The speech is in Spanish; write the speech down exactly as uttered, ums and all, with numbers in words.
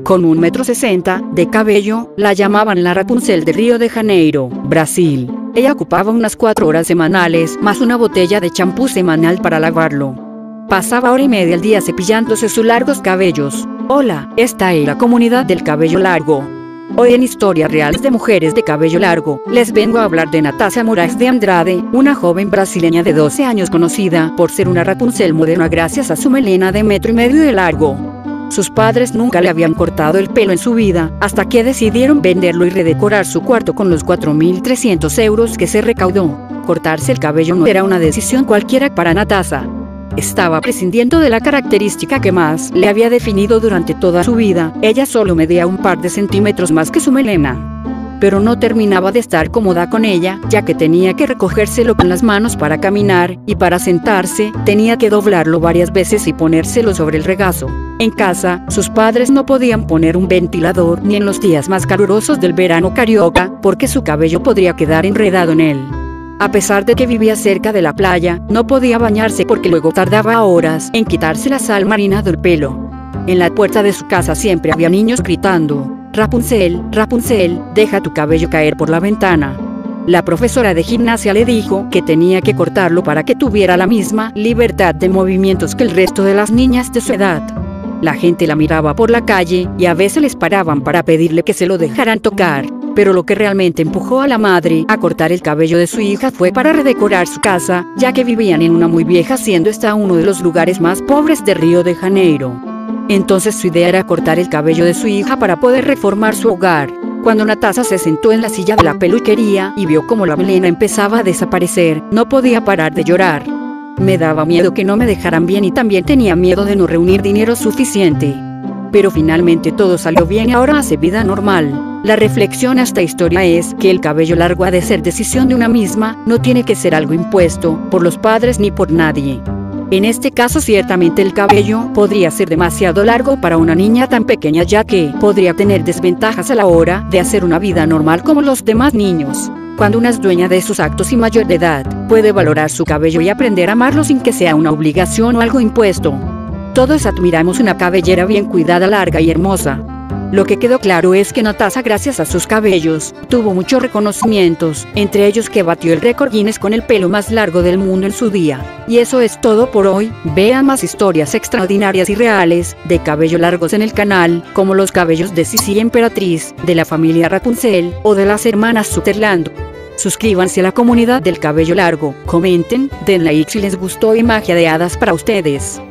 Con un metro sesenta de cabello, la llamaban la Rapunzel de Río de Janeiro, Brasil. Ella ocupaba unas cuatro horas semanales, más una botella de champú semanal para lavarlo. Pasaba hora y media al día cepillándose sus largos cabellos. Hola, esta es la comunidad del cabello largo. Hoy en Historias Reales de Mujeres de Cabello Largo, les vengo a hablar de Natasha Moraes de Andrade, una joven brasileña de doce años conocida por ser una Rapunzel moderna gracias a su melena de metro y medio de largo. Sus padres nunca le habían cortado el pelo en su vida, hasta que decidieron venderlo y redecorar su cuarto con los cuatro mil trescientos euros que se recaudó. Cortarse el cabello no era una decisión cualquiera para Natasha. Estaba prescindiendo de la característica que más le había definido durante toda su vida. Ella solo medía un par de centímetros más que su melena. Pero no terminaba de estar cómoda con ella, ya que tenía que recogérselo con las manos para caminar, y para sentarse, tenía que doblarlo varias veces y ponérselo sobre el regazo. En casa, sus padres no podían poner un ventilador ni en los días más calurosos del verano carioca, porque su cabello podría quedar enredado en él. A pesar de que vivía cerca de la playa, no podía bañarse porque luego tardaba horas en quitarse la sal marina del pelo. En la puerta de su casa siempre había niños gritando: Rapunzel, Rapunzel, deja tu cabello caer por la ventana. La profesora de gimnasia le dijo que tenía que cortarlo para que tuviera la misma libertad de movimientos que el resto de las niñas de su edad. La gente la miraba por la calle y a veces les paraban para pedirle que se lo dejaran tocar. Pero lo que realmente empujó a la madre a cortar el cabello de su hija fue para redecorar su casa, ya que vivían en una muy vieja, siendo esta uno de los lugares más pobres de Río de Janeiro. Entonces su idea era cortar el cabello de su hija para poder reformar su hogar. Cuando Natasha se sentó en la silla de la peluquería y vio cómo la melena empezaba a desaparecer, no podía parar de llorar. Me daba miedo que no me dejaran bien y también tenía miedo de no reunir dinero suficiente. Pero finalmente todo salió bien y ahora hace vida normal. La reflexión a esta historia es que el cabello largo ha de ser decisión de una misma, no tiene que ser algo impuesto por los padres ni por nadie. En este caso ciertamente el cabello podría ser demasiado largo para una niña tan pequeña, ya que podría tener desventajas a la hora de hacer una vida normal como los demás niños. Cuando una es dueña de sus actos y mayor de edad, puede valorar su cabello y aprender a amarlo sin que sea una obligación o algo impuesto. Todos admiramos una cabellera bien cuidada, larga y hermosa. Lo que quedó claro es que Natasha, gracias a sus cabellos, tuvo muchos reconocimientos, entre ellos que batió el récord Guinness con el pelo más largo del mundo en su día. Y eso es todo por hoy. Vean más historias extraordinarias y reales de cabello largos en el canal, como los cabellos de Sisi Emperatriz, de la familia Rapunzel o de las hermanas Sutherland. Suscríbanse a la comunidad del cabello largo, comenten, den like si les gustó y magia de hadas para ustedes.